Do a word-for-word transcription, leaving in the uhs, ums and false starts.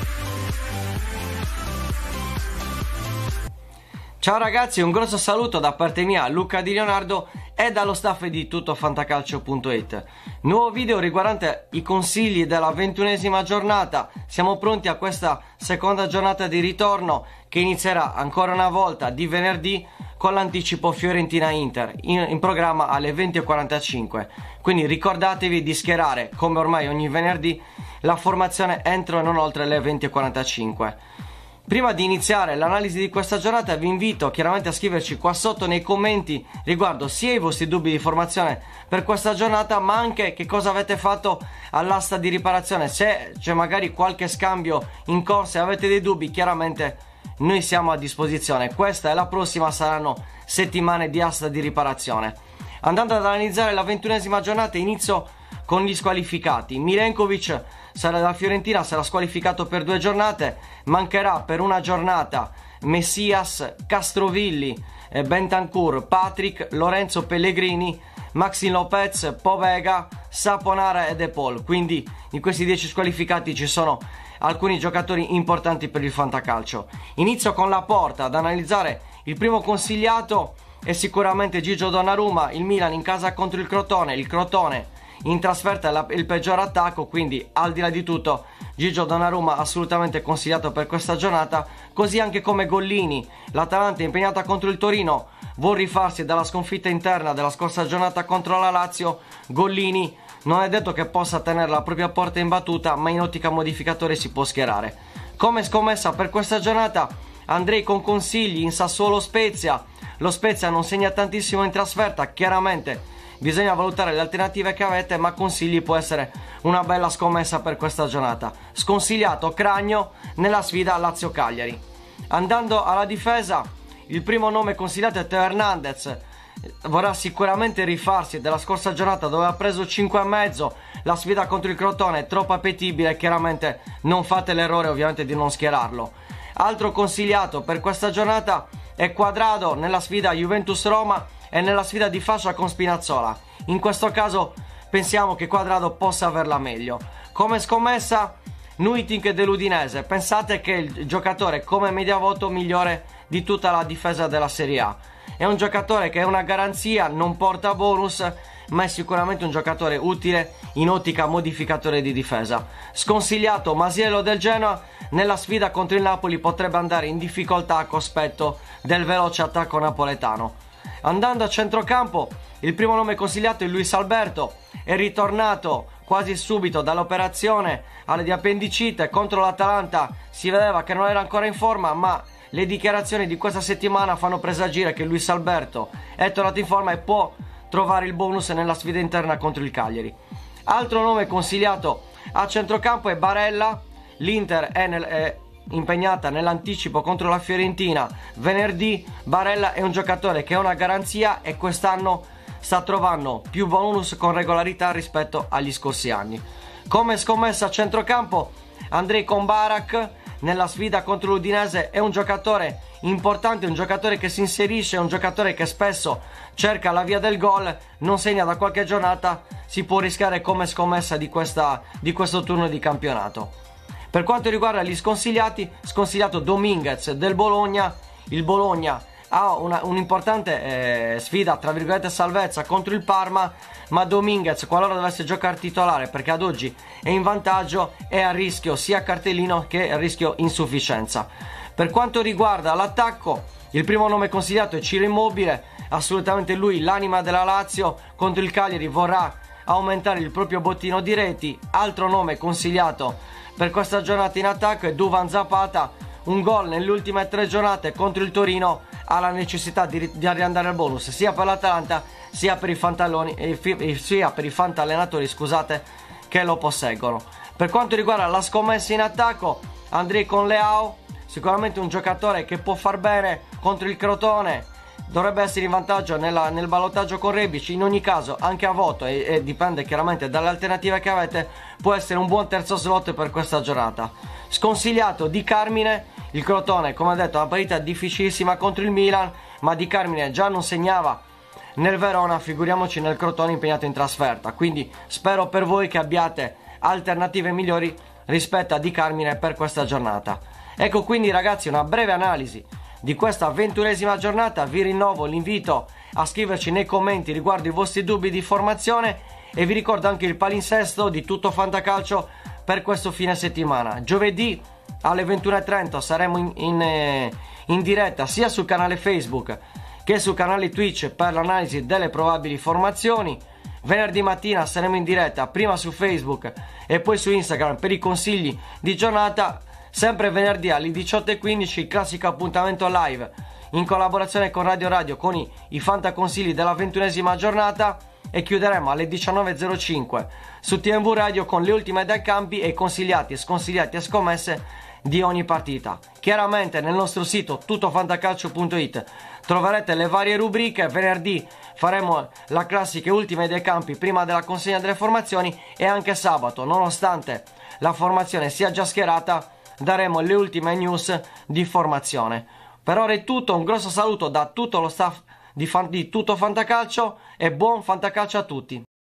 Ciao ragazzi, un grosso saluto da parte mia, Luca Di Leonardo, e dallo staff di tutto fantacalcio punto it. Nuovo video riguardante i consigli della ventunesima giornata. Siamo pronti a questa seconda giornata di ritorno che inizierà ancora una volta di venerdì con l'anticipo Fiorentina-Inter in, in programma alle venti e quarantacinque. Quindi ricordatevi di schierare, come ormai ogni venerdì, la formazione entro e non oltre le venti e quarantacinque. Prima di iniziare l'analisi di questa giornata vi invito chiaramente a scriverci qua sotto nei commenti riguardo sia i vostri dubbi di formazione per questa giornata, ma anche che cosa avete fatto all'asta di riparazione. Se c'è magari qualche scambio in corso e avete dei dubbi, chiaramente noi siamo a disposizione. Questa e la prossima saranno settimane di asta di riparazione. Andando ad analizzare la ventunesima giornata, inizio con gli squalificati. Milenkovic sarà da Fiorentina, sarà squalificato per due giornate, mancherà per una giornata Messias, Castrovilli, eh, Bentancur, Patrick, Lorenzo Pellegrini, Maxim Lopez, Povega, Saponara e De Paul. Quindi in questi dieci squalificati ci sono alcuni giocatori importanti per il fantacalcio. Inizio con la porta ad analizzare. Il primo consigliato è sicuramente Gigio Donnarumma. Il Milan in casa contro il Crotone, il Crotone in trasferta è la, il peggior attacco, quindi al di là di tutto Gigio Donnarumma assolutamente consigliato per questa giornata, così anche come Gollini. L'Atalanta è impegnata contro il Torino, vuol rifarsi dalla sconfitta interna della scorsa giornata contro la Lazio. Gollini non è detto che possa tenere la propria porta imbattuta, ma in ottica modificatore si può schierare. Come scommessa per questa giornata andrei con consigli in Sassuolo Spezia. Lo Spezia non segna tantissimo in trasferta, chiaramente bisogna valutare le alternative che avete, ma consigli può essere una bella scommessa per questa giornata. Sconsigliato Cragno nella sfida Lazio-Cagliari. Andando alla difesa, il primo nome consigliato è Teo Hernandez. Vorrà sicuramente rifarsi della scorsa giornata dove ha preso cinque e mezzo. La sfida contro il Crotone è troppo appetibile, chiaramente non fate l'errore ovviamente di non schierarlo. Altro consigliato per questa giornata è Quadrado nella sfida Juventus-Roma e nella sfida di fascia con Spinazzola. In questo caso pensiamo che Quadrado possa averla meglio. Come scommessa Nuitink dell'Udinese. Pensate che il giocatore come media voto migliore di tutta la difesa della Serie A. È un giocatore che è una garanzia, non porta bonus, ma è sicuramente un giocatore utile in ottica modificatore di difesa. Sconsigliato Masiello del Genoa. Nella sfida contro il Napoli potrebbe andare in difficoltà a cospetto del veloce attacco napoletano. Andando a centrocampo, il primo nome consigliato è Luis Alberto. È ritornato quasi subito dall'operazione alle di appendicite contro l'Atalanta. Si vedeva che non era ancora in forma, ma le dichiarazioni di questa settimana fanno presagire che Luis Alberto è tornato in forma e può trovare il bonus nella sfida interna contro il Cagliari. Altro nome consigliato a centrocampo è Barella. L'Inter è, nel, è impegnata nell'anticipo contro la Fiorentina venerdì. Barella è un giocatore che è una garanzia e quest'anno sta trovando più bonus con regolarità rispetto agli scorsi anni. Come scommessa a centrocampo andrei con Barak nella sfida contro l'Udinese. È un giocatore importante, un giocatore che si inserisce, un giocatore che spesso cerca la via del gol, non segna da qualche giornata, si può rischiare come scommessa di, questa, di questo turno di campionato. Per quanto riguarda gli sconsigliati, sconsigliato Dominguez del Bologna. Il Bologna ha una, un'importante eh, sfida, tra virgolette salvezza, contro il Parma, ma Dominguez, qualora dovesse giocare titolare, perché ad oggi è in vantaggio, è a rischio sia cartellino che a rischio insufficienza. Per quanto riguarda l'attacco, il primo nome consigliato è Ciro Immobile. Assolutamente lui, l'anima della Lazio. Contro il Cagliari vorrà aumentare il proprio bottino di reti. Altro nome consigliato per questa giornata in attacco è Duvan Zapata. Un gol nelle ultime tre giornate contro il Torino ha la necessità di, di riandare al bonus sia per l'Atalanta sia per i fantaloni eh, sia per i fantallenatori, scusate, che lo posseggono. Per quanto riguarda la scommessa in attacco andrei con Leao. Sicuramente un giocatore che può far bene contro il Crotone, dovrebbe essere in vantaggio nella, nel ballottaggio con Rebic. In ogni caso anche a voto e, e dipende chiaramente dalle alternative che avete, può essere un buon terzo slot per questa giornata. Sconsigliato Di Carmine. Il Crotone, come ho detto, è una partita difficilissima contro il Milan, ma Di Carmine già non segnava nel Verona, figuriamoci nel Crotone impegnato in trasferta. Quindi spero per voi che abbiate alternative migliori rispetto a Di Carmine per questa giornata. Ecco quindi ragazzi una breve analisi di questa ventunesima giornata. Vi rinnovo l'invito a scriverci nei commenti riguardo i vostri dubbi di formazione e vi ricordo anche il palinsesto di Tutto Fantacalcio per questo fine settimana. Giovedì alle ventuno e trenta saremo in, in, eh, in diretta sia sul canale Facebook che sul canale Twitch per l'analisi delle probabili formazioni. Venerdì mattina saremo in diretta prima su Facebook e poi su Instagram per i consigli di giornata. Sempre venerdì alle diciotto e quindici il classico appuntamento live in collaborazione con Radio Radio con i, i fantaconsigli della ventunesima giornata, e chiuderemo alle diciannove e zero cinque su T M V Radio con le ultime dai campi e i consigliati, sconsigliati e scommesse di ogni partita. Chiaramente nel nostro sito tutto fantacalcio punto it troverete le varie rubriche. Venerdì faremo la classica ultime dei campi prima della consegna delle formazioni, e anche sabato, nonostante la formazione sia già schierata, daremo le ultime news di formazione. Per ora è tutto, un grosso saluto da tutto lo staff di, fan- di Tutto Fantacalcio e buon fantacalcio a tutti.